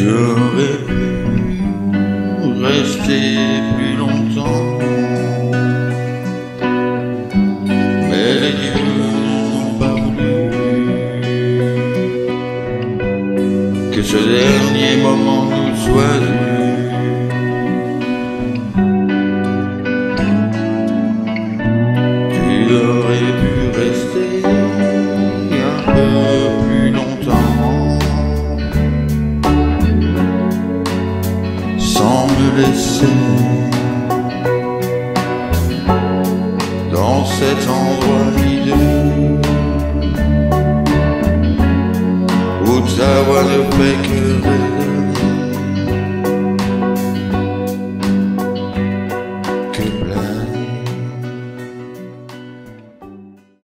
aurais pu rester plus longtemps, mais les dieux n'ont pas voulu que ce dernier moment nous soit dû. Tu aurais pu rester un peu plus longtemps sans me laisser dans cet endroit hideux où ta voix ne fait que rêver.